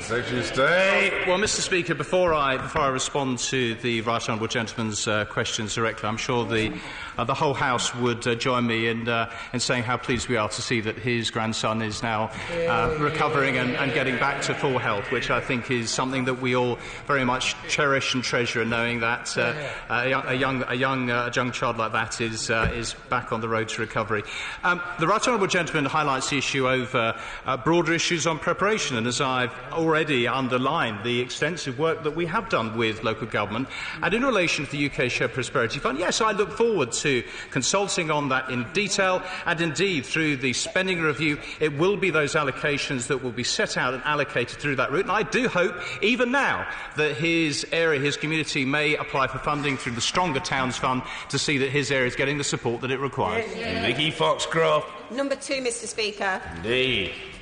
Secretary of State. Well, Mr. Speaker, before I respond to the right honourable gentleman's questions directly, I'm sure the whole House would join me in saying how pleased we are to see that his grandson is now recovering and getting back to full health, which I think is something that we all very much cherish and treasure, knowing that a young child like that is back on the road to recovery. The right honourable gentleman highlights the issue over broader issues on preparation, and as I've already underlined, the extensive work that we have done with local government, and in relation to the UK Shared Prosperity Fund, yes, I look forward to consulting on that in detail, and indeed through the spending review it will be those allocations that will be set out and allocated through that route, and I do hope even now that his area, his community may apply for funding through the Stronger Towns Fund to see that his area is getting the support that it requires. Vicky Foxcroft. Number 2, Mr. Speaker. Indeed.